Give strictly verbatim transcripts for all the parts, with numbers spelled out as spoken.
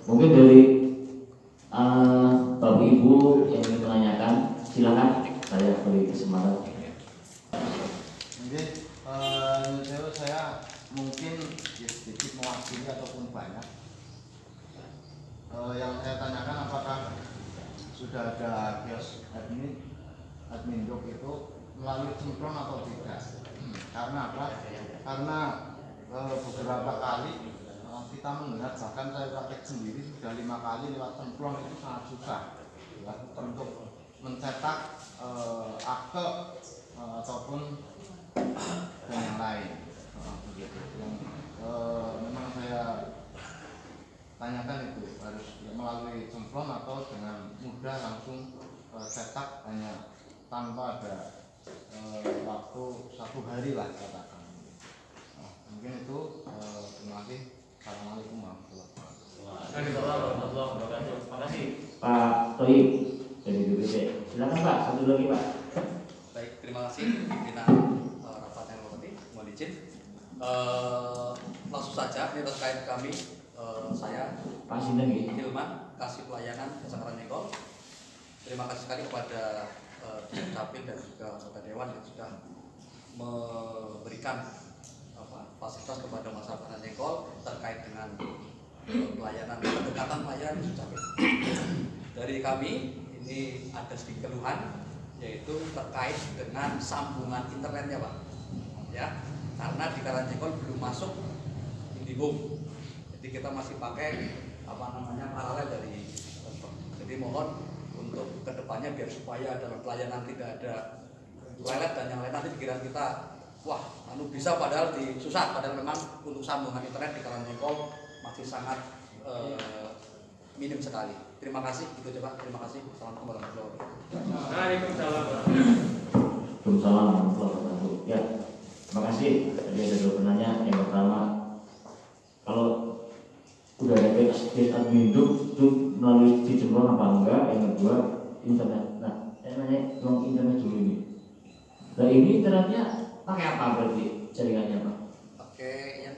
Mungkin dari uh, Bapak Ibu yang ingin menanyakan, silakan, saya beri kesempatan. Mungkin uh, saya mungkin ya, sedikit mewakili ataupun banyak. Uh, yang saya tanyakan apakah sudah ada kios admin admin job itu melalui cemplon atau tidak? Karena apa? Karena uh, beberapa kali kita melihat, bahkan saya praktek sendiri sudah lima kali lewat cemplon itu sangat susah ya, untuk mencetak uh, akte uh, ataupun dan yang lain uh, begitu. Yang uh, memang saya tanyakan itu harus ya, melalui cemplon atau dengan mudah langsung uh, cetak hanya tanpa ada uh, waktu satu hari lah katakan. Uh, mungkin itu uh, terima kasih. Assalamualaikum warahmatullahi wabarakatuh. Terima kasih Pak Toib dari B B C. Silakan Pak, satu lagi Pak. Baik, terima kasih pimpinan uh, rapat yang hormati. Mohon izin. Uh, langsung saja ini terkait kami, uh, saya Pak Sinten Hilman, kasih pelayanan Desa Karangnyengkol. Terima kasih sekali kepada uh, Capil dan juga anggota Dewan yang sudah memberikan fasilitas kepada masyarakat Karangnyengkol terkait dengan pelayanan, pendekatan pelayanan di Capil. Dari kami ini ada sedikit keluhan, yaitu terkait dengan sambungan internetnya Pak, ya, karena di Karangnyengkol belum masuk IndiHome, jadi kita masih pakai apa namanya paralel dari. Jadi mohon untuk kedepannya biar supaya dalam pelayanan tidak ada lelet dan yang lain, nanti pikiran kita wah, anu bisa padahal di susah, padahal memang untuk sambungan internet di Karangnyengkol masih sangat uh, minim sekali. Terima kasih, itu aja Pak. Terima kasih. Assalamualaikum warahmatullahi wabarakatuh. Waalaikumsalam. Waalaikumsalam warahmatullahi wabarakatuh. Ya, terima kasih. Tadi ada dua penanya. Yang pertama, kalau udah ada kios admin itu melalui di cemplon apa enggak? Yang kedua, internet. Nah, saya nanya tentang internet dulu ini. Nah, ini internetnya pakai apa berarti jaringannya Pak? Pakai yang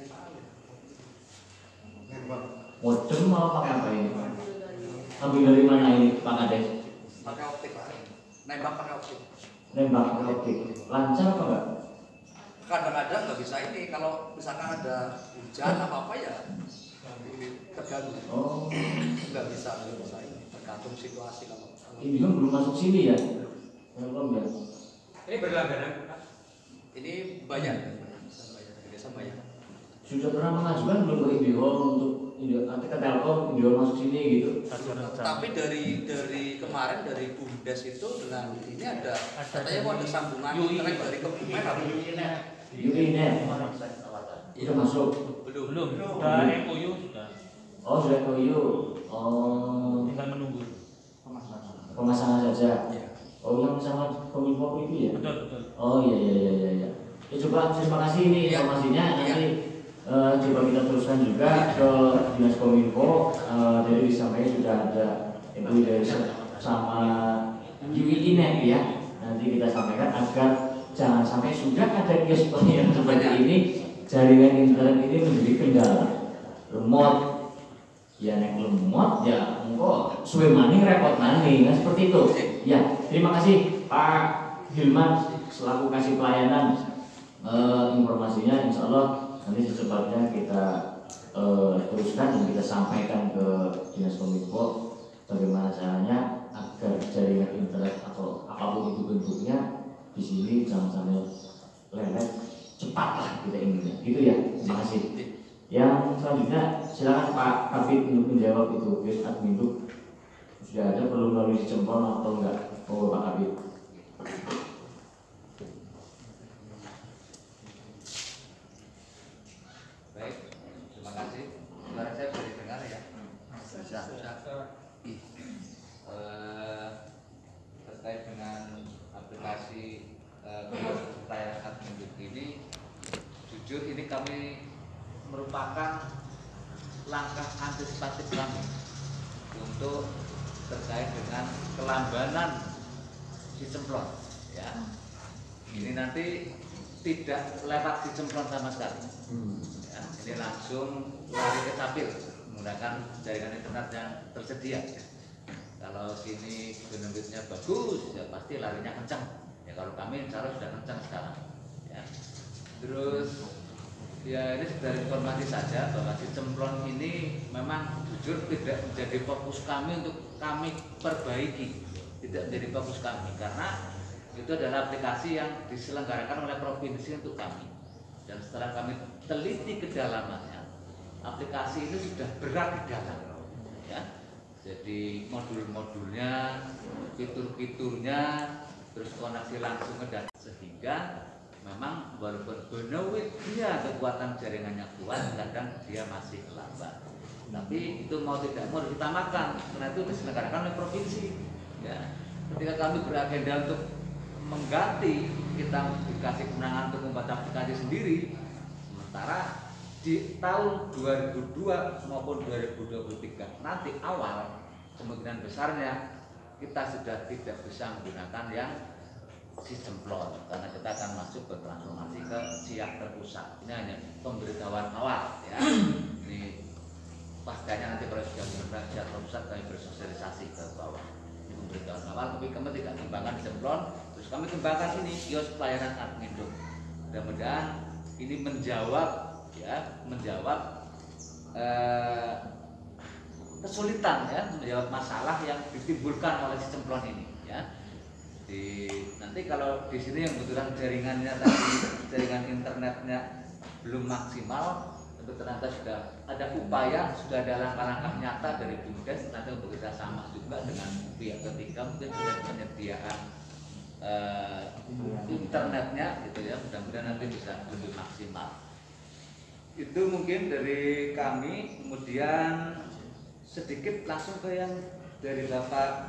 modem mau pakai apa ini? Ambil dari mana ini Pak Kades? pakai optik Pak. Nembak pakai optik. Nembak pakai optik. Lancar apa enggak? Kadang-kadang nggak bisa ini, kalau misalkan ada hujan apa apa ya terganggu. Oh, Nggak bisa, nggak bisa ini. Tergantung situasi kalau. ini kan belum masuk sini ya? Belum ya? Ini berlangganan. Ini banyak, banyak, biasa banyak. Sudah pernah mengajukan belum ke IndiHome untuk nanti ke Telkom, IndiHome masuk sini gitu? Tapi dari dari kemarin dari BUMDes itu dengan ini ada, katanya mau ada sambungan internet dari Kebumen apa? Uinet, udah masuk? Belum. Belum. Sudah M O U sudah. Oh sudah M O U. Oh. Tinggal menunggu. Pemasangan saja. Ya. Oh yang sama Kominfo itu ya? Betul betul. Oh iya iya iya iya. Ya. Ya coba terima kasih ini Ya. informasinya Ya. nanti uh, coba kita teruskan juga ke Dinas Kominfo. Uh, jadi disampaikan sudah ada M O U dari sama Uinet ya. Nanti kita sampaikan agar jangan sampai sudah ada kios yang seperti ini jaringan internet ini menjadi kendala. Lemot, ya nek lemot ya engkau suwe maning repot maning, nah seperti itu. Ya, terima kasih Pak Hilman selaku kasih pelayanan eh, informasinya. Insya Allah nanti secepatnya kita eh, teruskan dan kita sampaikan ke Dinas Kominfo bagaimana caranya agar jaringan internet atau apapun itu bentuknya di sini jangan sampai lelet, cepatlah kita inginnya. Gitu ya. Terima kasih. Yang selanjutnya silakan Pak Kabit untuk menjawab itu kios admin itu sudah ada perlu melalui cemplon atau enggak? Oh Pak Kabit. Baik, terima kasih. Suara saya bisa didengar ya? Bisa. Eh, terkait dengan aplikasi pelayanan admin ini, jujur ini kami merupakan langkah antisipatif kami untuk terkait dengan kelambanan si cemplon ya. Ini nanti tidak lewat di cemplon sama sekali ya, ini langsung lari ke Capil menggunakan jaringan internet yang tersedia. Ya. Kalau sini bandwidthnya bagus, ya pasti larinya kencang. Ya kalau kami insya Allah sudah kencang sekarang. Ya. Terus ya ini sekedar informasi saja bahwa si Cemplon ini memang jujur tidak menjadi fokus kami untuk kami perbaiki, tidak menjadi fokus kami karena itu adalah aplikasi yang diselenggarakan oleh provinsi untuk kami. Dan setelah kami teliti kedalamannya, aplikasi ini sudah berat di dalam, ya. Jadi modul-modulnya, fitur-fiturnya, terus koneksi langsung ke data, sehingga memang walaupun benefitnya kekuatan jaringannya kuat, kadang dia masih lambat. Tapi itu mau tidak mau kita makan, karena itu diselenggarakan oleh provinsi. Ya. Ketika kami beragenda untuk mengganti, kita dikasih kemenangan untuk membuat aplikasi sendiri, sementara di tahun dua ribu dua maupun dua ribu dua puluh tiga nanti awal kemungkinan besarnya kita sudah tidak bisa menggunakan yang sistem Cemplon karena kita akan masuk ke transformasi ke siap terpusat. Ini hanya pemberitahuan awal, ya. Ini pascanya nanti kalau sudah menggunakan siap terpusat kami bersosialisasi ke bawah. Ini pemberitahuan awal, tapi kami tidak kembangkan Cemplon, terus kami kembangkan ini kios pelayanan admin. Mudah-mudahan ini menjawab, ya, menjawab eh, kesulitan, ya, menjawab masalah yang ditimbulkan oleh si Cemplon ini, ya. Di, nanti kalau di sini yang kebetulan jaringannya tadi jaringan internetnya belum maksimal, tentu ternyata sudah ada upaya, sudah ada langkah-langkah nyata dari BUMDes nanti untuk kita sama juga dengan pihak ketiga mungkin sudah penyediaan uh, internetnya, gitu ya. Mudah-mudahan nanti bisa lebih maksimal. Itu mungkin dari kami. Kemudian sedikit langsung ke yang dari Bapak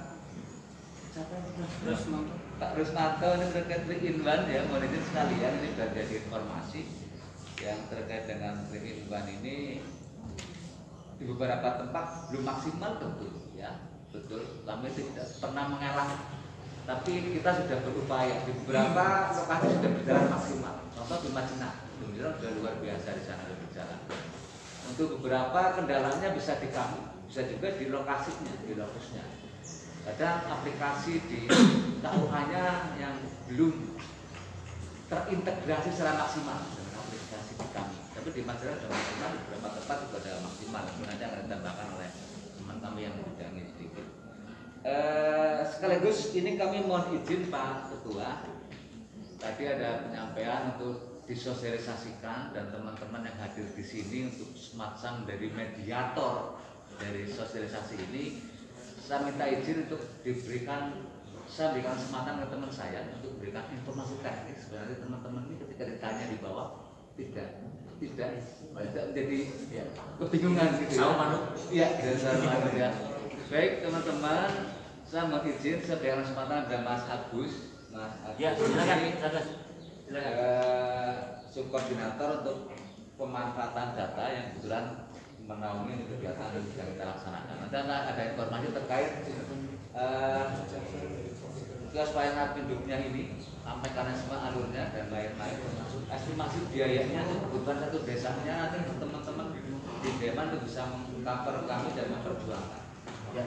Rusmanto. Pak Rusmanto ini terkait three in one, ya, mohon izin sekalian ini bagian informasi yang terkait dengan three in one ini di beberapa tempat belum maksimal, tentu, ya, betul. Kami tidak pernah mengalah, tapi kita sudah berupaya di beberapa lokasi sudah berjalan maksimal. Contoh di Madinah, Alhamdulillah sudah luar biasa di sana berjalan. Untuk beberapa kendalanya bisa di kami, bisa juga di lokasinya, di lokusnya. Kadang aplikasi di K U H-nya yang belum terintegrasi secara maksimal dengan aplikasi di kami. Tapi di Madura sudah maksimal, di beberapa tempat juga sudah maksimal. Nanti akan ditambahkan oleh teman kami yang bidangnya sedikit. Eh, sekaligus ini kami mohon izin Pak Ketua. Tadi ada penyampaian untuk disosialisasikan dan teman-teman yang hadir di sini untuk semacam dari mediator dari sosialisasi ini. Saya minta izin untuk diberikan, saya berikan kesempatan ke teman saya untuk berikan informasi teknis. Sebenarnya teman-teman ini ketika ditanya di bawah tidak tidak tidak menjadi, ya, kebingungan gitu, ya. Iya, dan ya. Baik teman-teman, saya mau izin saya berikan kesempatan kepada Mas Agus. Mas Agus. Ya, silakan. Silakan. Silakan. Uh, subkoordinator untuk pemanfaatan data yang kebetulan menaungi kegiatan yang sedang kita laksanakan. Nanti ada informasi terkait uh, kios pelayanan penduduknya ini, mekanisme alurnya dan lain-lain, termasuk estimasi biayanya untuk kebutuhan satu desanya. Nanti teman-teman di Deman itu bisa mengcover kami dan memperjuangkan. Ya.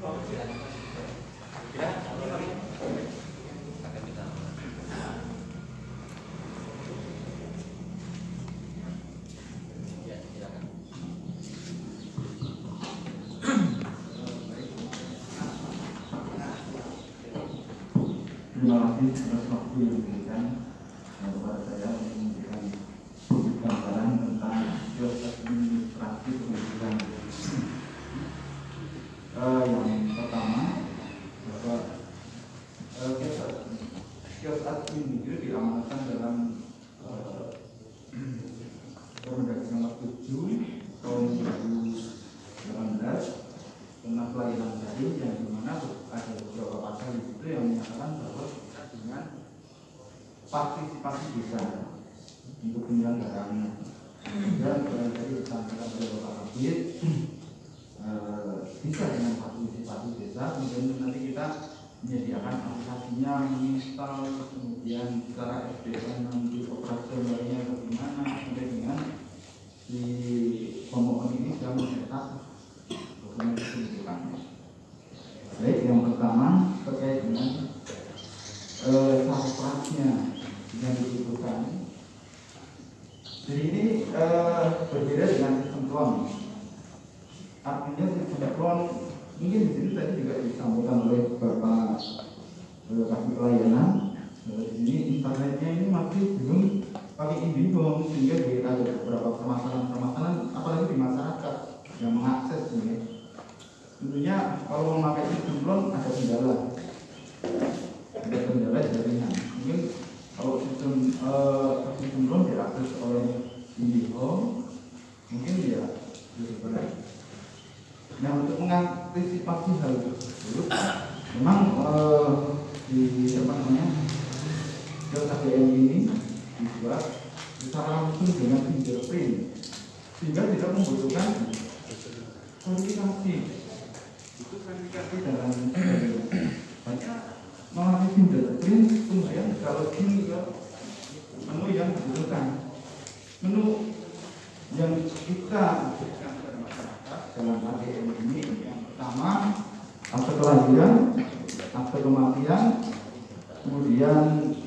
Ya. Terima kasih atas waktu yang diberikan kepada saya untuk memberikan gambaran tentang kios administrasi pendidikan. Uh, yang pertama, bahwa uh, kios admin itu diamanatkan dalam uh, Permendagri nomor tujuh tahun dua ribu delapan belas tentang pelayanan daring, yang dimana ada beberapa pasal di situ yang menyatakan bahwa dengan partisipasi desa untuk penyelenggaraan dan dari disampaikan oleh Bapak Kabit bisa dengan partisipasi desa, kemudian nanti kita menyediakan aplikasinya, menginstal, kemudian secara S D M nanti operasionalnya bagaimana, sampai dengan di pemohon ini sudah mencetak eh, berbeda dengan sistem klon. Artinya sistem klon mungkin di sini tadi juga disampaikan oleh Bapak eh, kasih pelayanan. Eh, di sini internetnya ini masih belum pakai IndiHome, sehingga ada beberapa permasalahan-permasalahan apalagi di masyarakat yang mengakses ini. Tentunya kalau memakai sistem klon ada kendala, ada kendala jaringan. Mungkin kalau sistem uh, sistem klon diakses oleh IndiHome, mungkin ya lebih baik. Nah, untuk mengantisipasi hal tersebut, memang uh, di apa namanya K B M ini dibuat secara langsung dengan fingerprint, sehingga tidak membutuhkan verifikasi. Itu verifikasi dalam banyak melalui fingerprint, kemudian kalau ini ke menu yang dibutuhkan, menu yang kita berikan kepada masyarakat dalam K B M ini yang pertama akte kelahiran, akte kematian, kemudian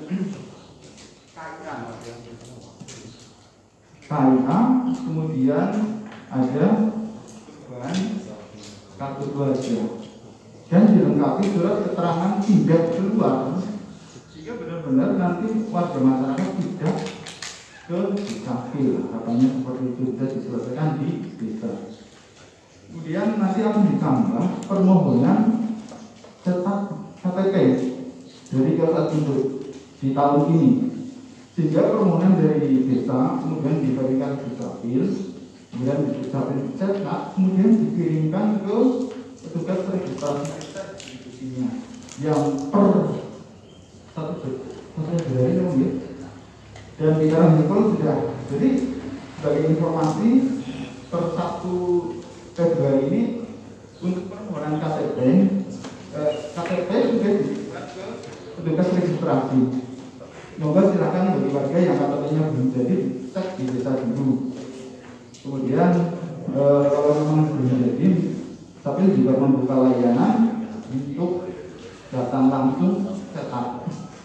K I A, kemudian ada perubahan kartu keluarga dan dilengkapi surat keterangan pindah keluar, sehingga benar-benar nanti warga masyarakat tidak ke dukcapil, katanya seperti itu, sudah diselesaikan di desa. Kemudian nanti akan ditambah permohonan cetak K T P dari Kota Tunduk di tahun ini, sehingga permohonan dari desa kemudian diverifikasi di dukcapil, kemudian di dukcapil dicetak, kemudian dikirimkan ke petugas registrasi institusinya yang per satu satu hari ya. Dan di dalam Nikol sudah, jadi sebagai informasi per satu Februari ini untuk permohonan K T P, eh, K T P sudah dibuat ke petugas registrasi. Semoga silakan bagi warga yang K T P-nya belum jadi cek di desa dulu. Kemudian eh, kalau memang belum jadi, tapi juga membuka layanan untuk datang langsung cetak.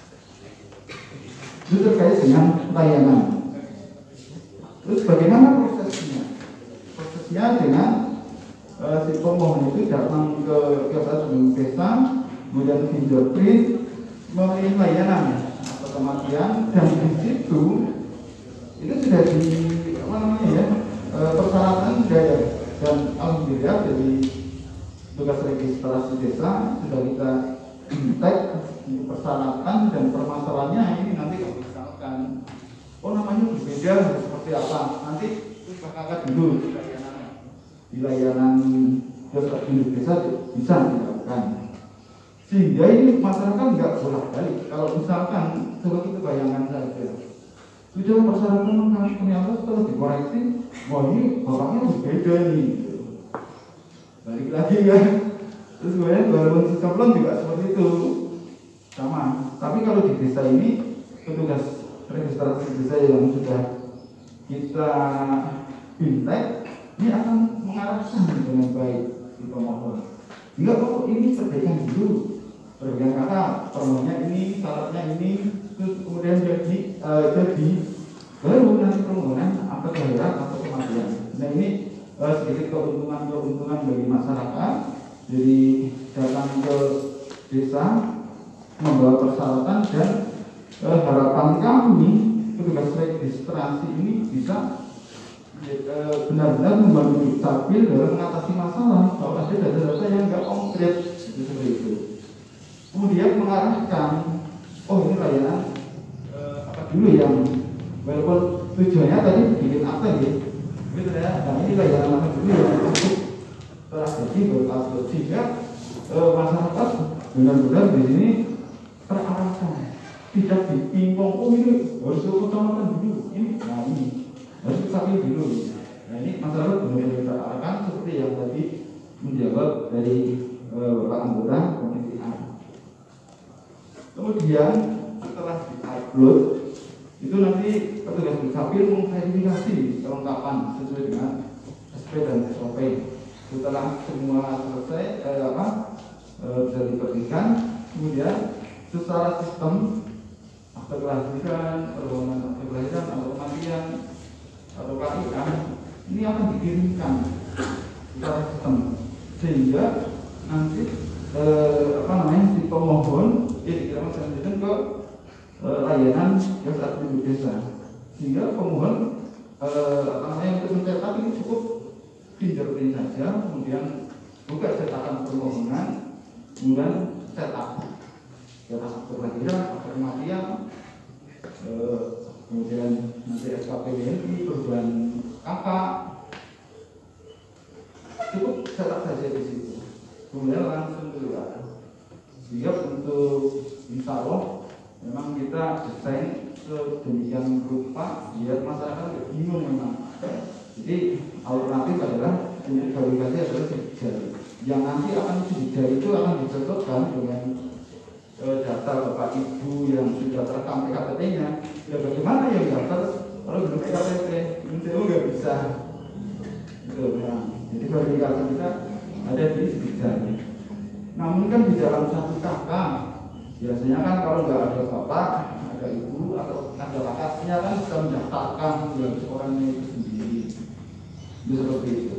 Itu terkait dengan layanan. Terus bagaimana prosesnya? Prosesnya dengan uh, si pemohon itu datang ke Kota Desa, kemudian fingerprint, memilih layanan atau kematian, dan di situ itu sudah di apa namanya ya uh, persyaratan sudah ada, dan alhamdulillah dari tugas registrasi desa sudah kita tag untuk persyaratan dan permasalahannya ini nanti kalau misalkan oh namanya berbeda seperti apa, nanti terus kakak dulu di layanan di layanan desa bisa dilakukan, sehingga ini masyarakat nggak bolak balik. Kalau misalkan coba kita bayangkan saja sudah persyaratan kan ternyata setelah dikoreksi, wah ini bapaknya berbeda nih, balik lagi kan. Terus kemudian walaupun sistem klon juga seperti itu sama. Tapi kalau di desa ini petugas registrasi desa yang sudah kita fintech ini akan mengarahkan dengan baik di pemohon. Enggak kok ini perbaikan dulu, perbaikan kata permohonnya ini, syaratnya ini, terus kemudian jadi uh, jadi baru nanti permohonan akte kelahiran atau kematian. Nah ini uh, sedikit keuntungan-keuntungan bagi masyarakat. Jadi datang ke desa membawa persyaratan, dan eh, harapan kami petugas registrasi ini bisa eh, benar-benar membantu dukcapil dalam mengatasi masalah kalau ada data-data yang nggak konkret seperti itu. Kemudian mengarahkan, oh ini layanan eh, apa dulu yang walaupun tujuannya tadi bikin akte ya, tapi ternyata nah, ini layanan apa dulu yang untuk telah jadi berupload, sehingga e, masyarakat benar-benar di sini terarahkan, tidak dipingpong. Oh ini harus ke kecamatan dulu, ini, nah ini harus sampai dulu. Nah ini masyarakat benar-benar terarahkan seperti yang tadi menjawab dari e, Bapak anggota Komisi A. Kemudian setelah diupload itu nanti petugas dukcapil memverifikasi kelengkapan sesuai dengan S P dan S O P. Setelah semua selesai, eh, apa eh, bisa diberikan, kemudian secara sistem akte kelahiran, permohonan akte kelahiran atau kematian atau K I A ini akan dikirimkan secara sistem sehingga nanti eh, apa namanya si pemohon ya dikirimkan selanjutnya ke eh, layanan jasa penduduk desa sehingga pemohon eh, apa namanya untuk mencetak ini cukup fingerprint saja, kemudian buka cetakan permohonan, kemudian cetak cetak akte kelahiran, akte kematian, eh, kemudian nanti S K P W N I, perubahan kakak, cukup cetak saja di situ, kemudian langsung keluar. Sehingga untuk insya Allah memang kita desain sedemikian rupa biar masyarakat bingung memang. Jadi alternatif adalah untuk verifikasi adalah sidik jari. Yang nanti akan sidik jari itu akan dicocokkan dengan e, data bapak ibu yang sudah terekam P K T P-nya. Ya bagaimana yang daftar kalau belum P K T P, belum C U nggak bisa. Gitu, ya. Jadi verifikasi kita ada di sidik jari. Namun kan di dalam satu kakak biasanya kan kalau nggak ada bapak, ada ibu atau ada kakaknya kan sudah mendaftarkan yang orangnya itu sendiri. Itu seperti itu.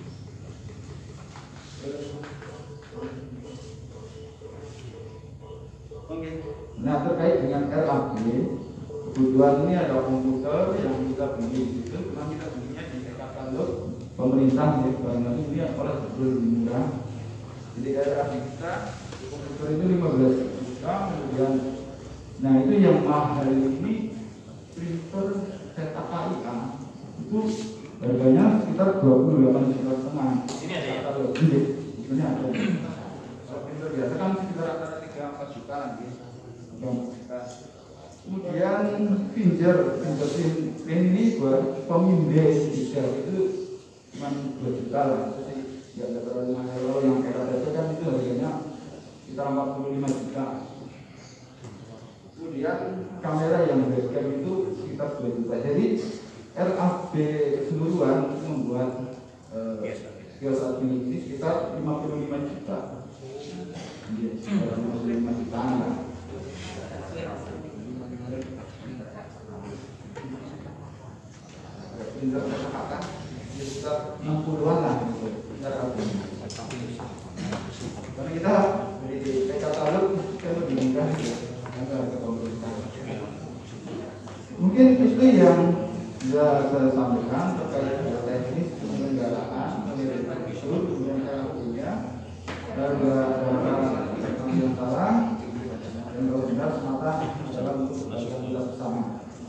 Nah terkait dengan R A B, kebutuhan ini ada komputer yang kita beli di situ, memang kita belinya di katalog pemerintah ya, karena ini oleh betul murah. Jadi R A B kita komputer itu lima belas juta, kemudian nah itu yang mahal ini printer cetak K I A itu harganya sekitar dua puluh delapan juta setengah. Ini ada ya? Kalau ini, ini ada. Kalau printer biasa kan sekitar antara tiga empat juta lagi. Kemudian pinjer, pinjer print ini buat pemindai digital itu cuma dua juta lah. Jadi nggak ada terlalu mahal. Kalau yang P K T P kan itu harganya sekitar empat puluh lima juta. Kemudian kamera yang webcam itu sekitar dua juta. Jadi R A B keseluruhan membuat kios admin ini sekitar lima puluh lima juta. Iya, lima puluh lima juta. Pindah ke kata sekitar enam puluhan lah gitu. Karena kita dari katalog kita lebih mudah ya. Mungkin itu yang bisa saya sampaikan terkait dengan teknis penyelenggaraan penelitian itu, kemudian punya harga harga antara dan kalau benar semata adalah untuk kebaikan kita bersama.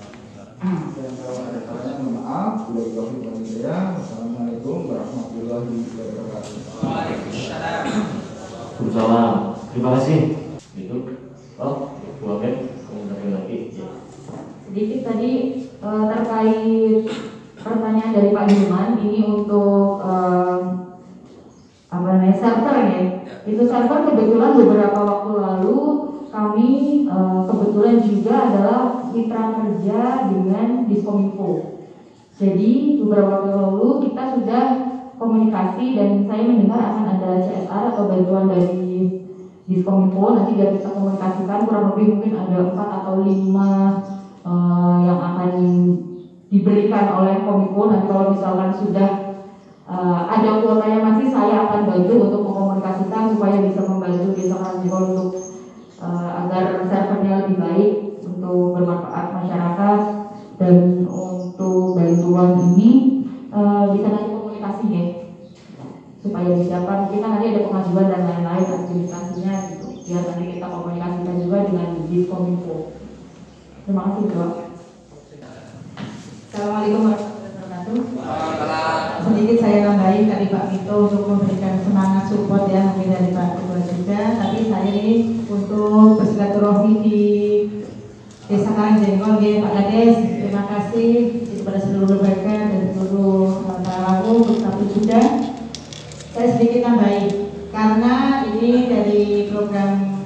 Dan kalau ada salahnya mohon maaf. Wassalamualaikum warahmatullahi wabarakatuh. Waalaikumsalam. Waalaikumsalam. Terima kasih. Itu oh Bu Amin komentari lagi. Sedikit tadi uh, terkait pertanyaan dari Pak Hilman ini untuk uh, apa namanya server ya. Itu server kebetulan beberapa waktu lalu kami uh, kebetulan juga adalah mitra kerja dengan Diskominfo. Jadi beberapa waktu lalu kita sudah komunikasi dan saya mendengar akan ada C S R atau bantuan dari Diskominfo. Nanti biar kita komunikasikan kurang lebih mungkin ada empat atau lima uh, yang akan diberikan oleh Kominfo. Nanti kalau misalkan sudah uh, ada kuotanya masih, saya akan bantu untuk mengkomunikasikan supaya bisa membantu Desa Karangjengol untuk uh, agar servernya lebih baik untuk bermanfaat masyarakat. Dan untuk bantuan ini uh, bisa nanti komunikasi ya supaya disiapkan. Mungkin kan nanti ada pengajuan dan lain-lain administrasinya gitu, biar nanti kita komunikasikan juga dengan Diskominfo. Terima kasih Dok. Assalamualaikum warahmatullahi wabarakatuh. Sedikit saya tambahin tadi Pak Mito untuk memberikan semangat support ya mungkin dari Pak Ketua juga. Tapi saya ini untuk bersilaturahmi di Desa Karangjengol ya Pak Kades. Terima kasih kepada seluruh lembaga dan seluruh para laku bersatu juga. Saya sedikit tambahin karena ini dari program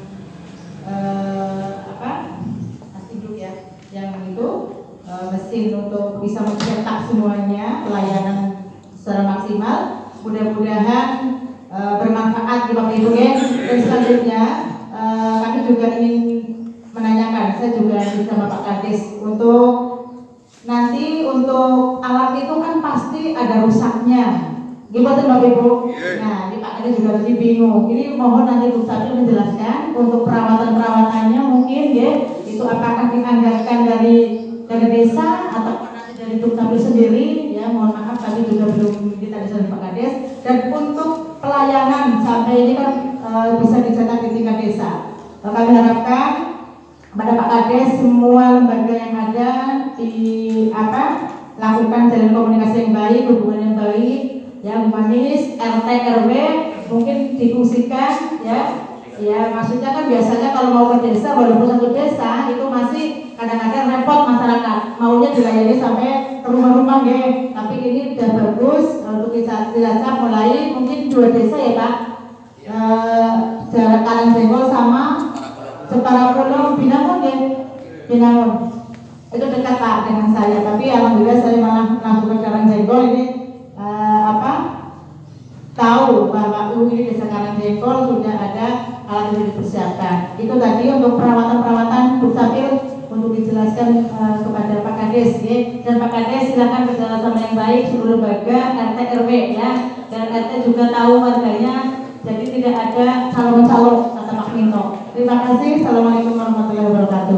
eh, apa Asiduk ya, yang itu eh, mesin untuk bisa mencetak semuanya pelayanan secara maksimal. Mudah-mudahan eh, bermanfaat di waktu itu ya. Dan selanjutnya eh, kami juga ingin menanyakan, saya juga bersama Pak Kades untuk nanti untuk alat itu kan pasti ada rusaknya. Gimana Bapak Ibu? Nah, ini Pak Kades juga tadi bingung. Ini mohon nanti Bu Sapil menjelaskan untuk perawatan-perawatannya mungkin ya, itu apakah dianggarkan dari dari desa atau nanti dari Bu Sapil sendiri ya. Mohon maaf tadi juga belum kita dari Pak Kades. Dan untuk pelayanan sampai ini kan e, bisa dicetak di tingkat desa. Kami harapkan pada Pak Kades semua lembaga yang ada di apa lakukan jalan komunikasi yang baik, hubungan yang baik, yang humanis, R T R W mungkin difungsikan ya. Ya maksudnya kan biasanya kalau mau ke desa walaupun satu desa itu masih kadang-kadang repot masyarakat maunya dilayani sampai ke rumah-rumah ya. Tapi ini sudah bagus untuk Cilacap mulai mungkin dua desa ya Pak. E, jarak Karangjenggol sama Separa Pulau Binangun ya, Binangun itu dekat Pak dengan saya. Tapi alhamdulillah saya malah langsung ke Karangjenggol ini uh, apa tahu bahwa U I Desa Karangjenggol sudah ada alat yang dipersiapkan. Itu tadi untuk perawatan-perawatan Bu Sapil untuk dijelaskan uh, kepada Pak Kades ya. Dan Pak Kades silakan kerjasama yang baik seluruh lembaga R T R W ya. Dan R T juga tahu warganya. Jadi tidak ada calon-calon kata Pak Minto. Terima kasih. Assalamualaikum warahmatullahi wabarakatuh.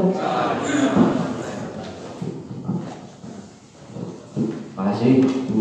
Terima kasih Bu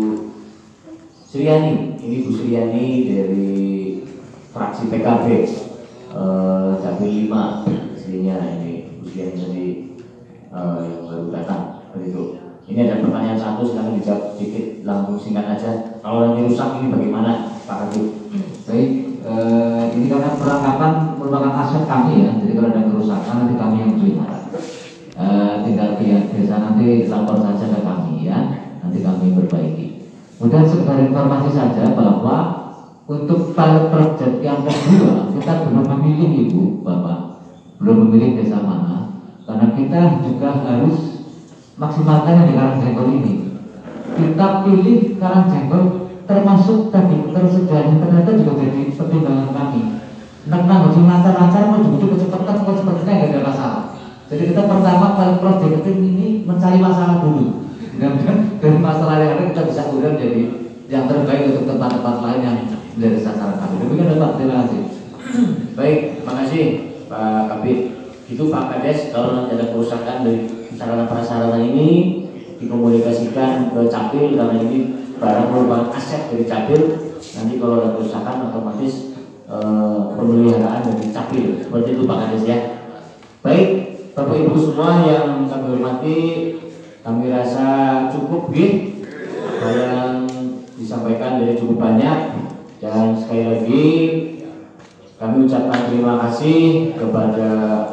Sriani. Ini Bu Sriani dari fraksi P K B eh, Dapil lima aslinya ini Bu Sriani tadi eh, yang baru datang begitu. Ini ada pertanyaan satu, silahkan dijawab sedikit langsung singkat aja. Kalau nanti rusak ini bagaimana Pak Kabit? Baik, eh, ini karena perlengkapan merupakan aset kami ya, jadi kalau ada kerusakan nanti kami yang terima. Eh, tinggal pihak desa nanti lapor saja ke kami ya, nanti kami perbaiki. Kemudian sekedar informasi saja bahwa untuk pilot project yang kedua kita belum memilih Ibu Bapak, belum memilih desa mana, karena kita juga harus maksimalkan yang di Karangjenggol ini. Kita pilih Karangjenggol termasuk tadi ketersediaan ternyata juga jadi pertimbangan kami. Tentang haji lancar-lancar mau juga kecepatan kok sepertinya nggak ada masalah. Jadi kita pertama kali project ini mencari masalah dulu. Dan dari masalah yang ada kita bisa kemudian jadi yang terbaik untuk tempat-tempat lain yang menjadi sasaran kami. Demikian Pak, terima kasih. Baik, terima kasih Pak Kabit. Itu Pak Kades kalau nanti ada kerusakan dari sarana prasarana ini dikomunikasikan ke Capil karena ini barang merupakan aset dari Capil. Nanti kalau ada kerusakan otomatis e, pemeliharaan dari Capil. Seperti itu Pak Kades ya. Baik, Bapak Ibu semua yang kami hormati, kami rasa cukup gitu. Apa yang disampaikan dari cukup banyak dan sekali lagi kami ucapkan terima kasih kepada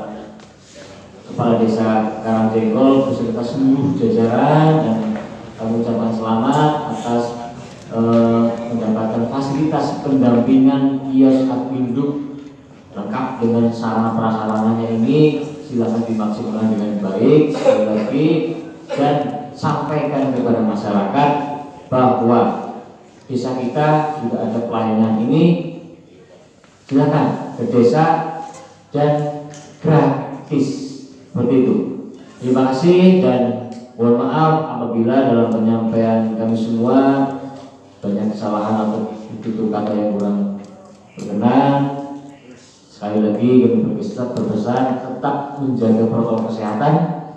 Kepala Desa Karangjenggol beserta seluruh jajaran dan kami ucapkan selamat atas eh, mendapatkan fasilitas pendampingan kios Adminduk lengkap dengan sarana prasarananya ini. Silakan dimaksimalkan dengan baik sekali lagi dan sampaikan kepada masyarakat bahwa desa kita juga ada pelayanan ini. Silakan ke desa dan gratis. Seperti itu. Terima kasih dan mohon maaf apabila dalam penyampaian kami semua banyak kesalahan atau tutur kata yang kurang berkenan. Sekali lagi kami berkesan berpesan tetap menjaga protokol kesehatan.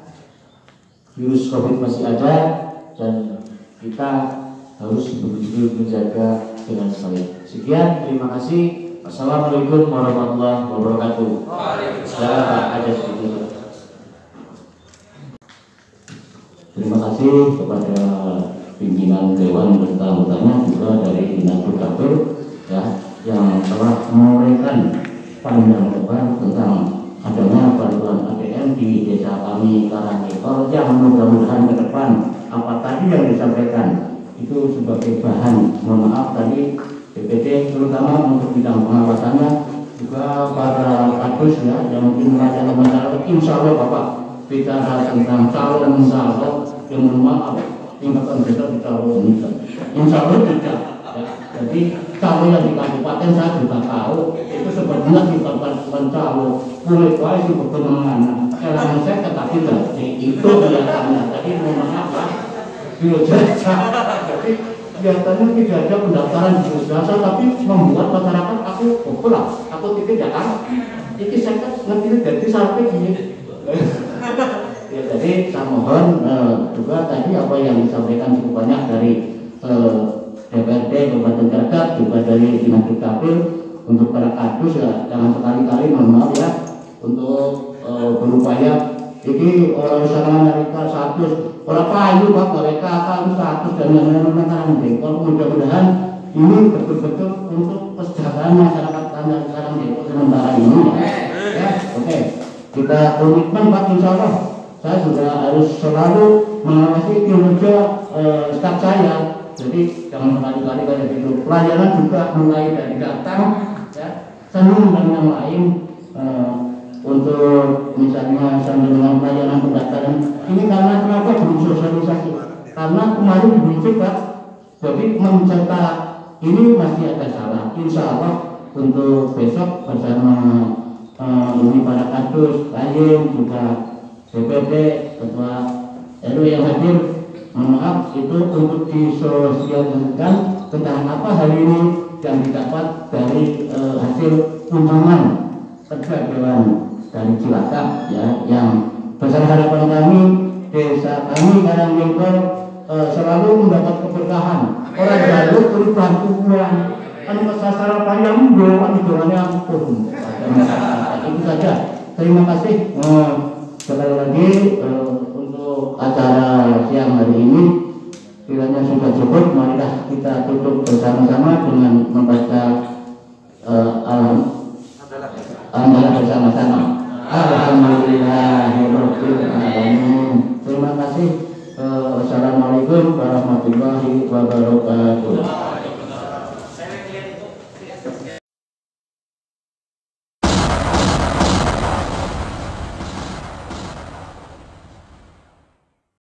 Virus COVID masih ada dan kita harus betul-betul menjaga dengan baik. Sekian, terima kasih. Wassalamualaikum warahmatullahi wabarakatuh. Waalaikumsalam. Ada sedikit. Terima kasih kepada pimpinan Dewan beserta anggotanya juga dari Dinas Dukcapil ya yang telah memberikan pandangan depan tentang adanya bantuan A T M di desa kami Karangjenggol yang mudah-mudahan ke depan apa tadi yang disampaikan itu sebagai bahan. Mohon maaf tadi B P D terutama untuk bidang pengawasannya juga para kadus ya yang mungkin melayani masyarakat. Insya Allah Bapak bicara tentang calon calon yang mohon maaf tingkatan desa di calon ini insya Allah tidak ya. Jadi calon yang di kabupaten saya juga tahu itu sebenarnya tingkatan calon kulit baik itu berkembang. Kalau saya tetapi tidak itu biasanya. Jadi mohon maaf biro jasa. Jadi biasanya tidak ada pendaftaran di biro jasa, tapi membuat masyarakat aku oh lah, aku tidak kan. Ini saya kan ngerti dari sampai gini. Ya, jadi saya mohon eh, juga tadi apa yang disampaikan cukup banyak dari eh, D P R D Kabupaten Cilacap, juga dari Dinas Dukcapil untuk para kadus ya jangan sekali-kali mohon maaf ya untuk eh, berupaya ini orang sana mereka satu orang payu pak mereka akan satu dan yang lain-lain karang jengkol. Mudah-mudahan ini betul-betul untuk kesejahteraan masyarakat karang jengkol sementara ini ya. Ya, oke okay. Kita komitmen Pak insya Allah. Saya juga harus selalu mengawasi kinerja eh, staf saya. Jadi jangan sekali-kali kayak gitu. Pelayanan juga mulai dari datang, ya, senang dan yang lain eh, untuk misalnya sambil dengan pelayanan pendaftaran. Ini karena kenapa belum sosialisasi? Karena kemarin dibentuk Pak. Jadi mencetak ini masih ada salah. Insya Allah untuk besok bersama eh, ini para kadus, lain juga D P D, ketua R W yang hadir, mohon maaf itu untuk disosialisasikan tentang apa hari ini yang didapat dari e, hasil kunjungan kerja dewan dari Cilacap ya, yang besar harapan kami desa kami Karangjengkol e, selalu mendapat keberkahan. Orang Garut turut bantu pulang kan kesasar payang doang doanya ampun. Itu saja. Terima kasih. Eh, sekali lagi eh, untuk acara siang hari ini kiranya sudah cukup. Marilah kita tutup bersama-sama dengan membaca eh, alhamdulillah bersama-sama. Alhamdulillahirabbil alamin. Terima kasih. Eh, Wassalamualaikum warahmatullahi wabarakatuh.